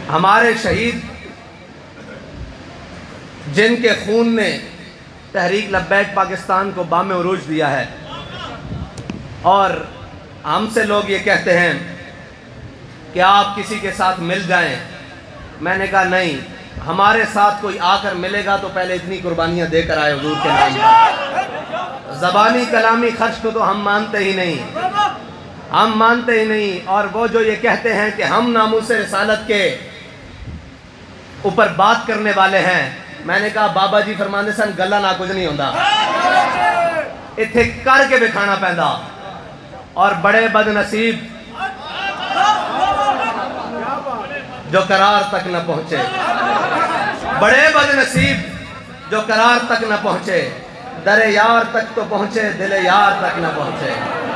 ہمارے شہید جن کے خون نے تحریک لبیک پاکستان کو بام عروج دیا ہے، اور ہم سے لوگ یہ کہتے ہیں کہ آپ کسی کے ساتھ مل جائیں، میں نے کہا نہیں، ہمارے ساتھ کوئی آ کر ملے گا تو پہلے اتنی قربانیاں دے کر آئے حضور کے نام پر۔ زبانی کلامی خرچ کو تو ہم مانتے ہی نہیں، ہم مانتے ہی نہیں۔ اور وہ جو یہ کہتے ہیں کہ ہم ناموس رسالت کے اوپر بات کرنے والے ہیں، میں نے کہا بابا جی فرماندے سن گلا نہ کچھ نہیں ہوندا، اتھے کر کے بکھانا پیندا۔ اور بڑے بد نصیب جو قرار تک نہ پہنچے، بڑے بد نصیب جو قرار تک نہ پہنچے، در یار تک تو پہنچے دل یار تک نہ پہنچے۔